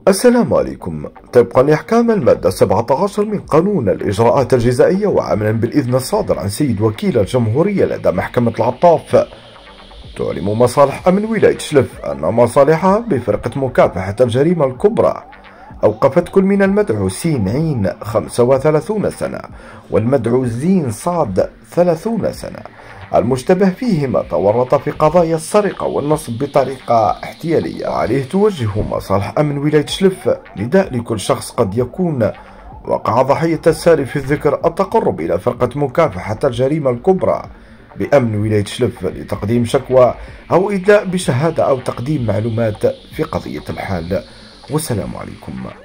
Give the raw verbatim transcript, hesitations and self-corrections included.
السلام عليكم. طبقا لأحكام المادة سبعة عشر من قانون الإجراءات الجزائية وعملا بالإذن الصادر عن سيد وكيل الجمهورية لدى محكمة العطاف، تعلم مصالح أمن ولاية شلف أن مصالحها بفرقة مكافحة الجريمة الكبرى أوقفت كل من المدعو سين عين خمسة وثلاثين سنة والمدعو زين صاد ثلاثين سنة المشتبه فيهما تورط في قضايا السرقة والنصب بطريقة احتيالية. وعليه توجه مصالح أمن ولاية شلف نداء لكل شخص قد يكون وقع ضحية السالف في الذكر التقرب إلى فرقة مكافحة الجريمة الكبرى بأمن ولاية شلف لتقديم شكوى أو إدلاء بشهادة أو تقديم معلومات في قضية الحال. والسلام عليكم.